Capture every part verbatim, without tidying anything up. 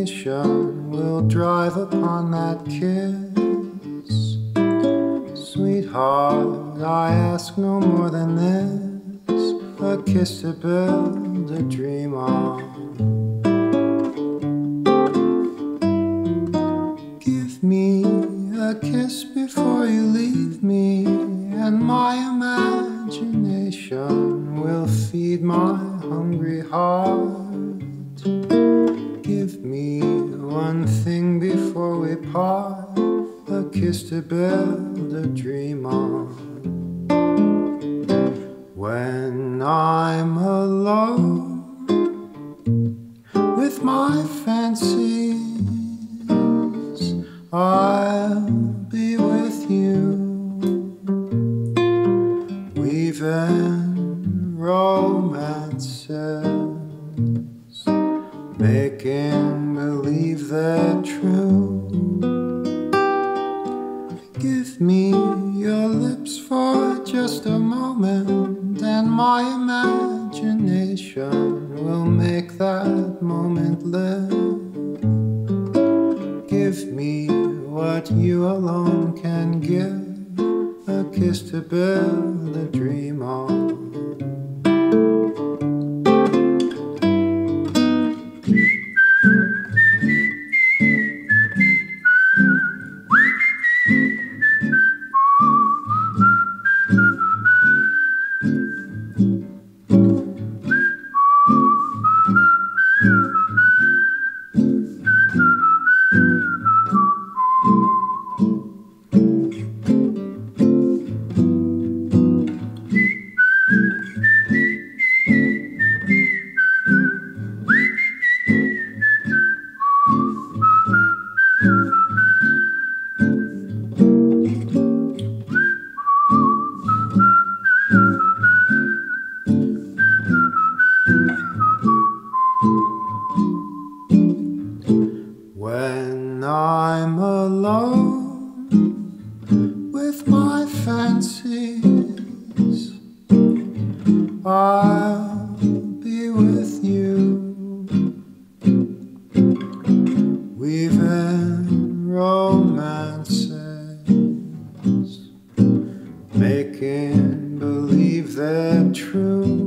imagination will drive upon that kiss. Sweetheart, I ask no more than this, a kiss to build a dream on. Give me a kiss before you leave me, and my imagination will feed my hungry heart. Give me one thing before we part, a kiss to build a dream on. When I'm alone with my fancies, I'll be with you, weaving romances, making believe they're true. Give me your lips for just a moment, and my imagination will make that moment live. Give me what you alone can give, a kiss to build a dream on. When I'm alone with my fancies, I'll be with you, weaving romances, making believe they're true.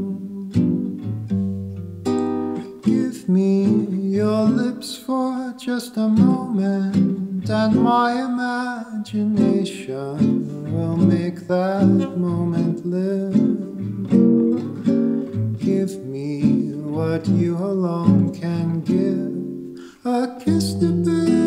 Give me your lips for just a moment, and my imagination will make that moment live. Give me what you alone can give, a kiss to build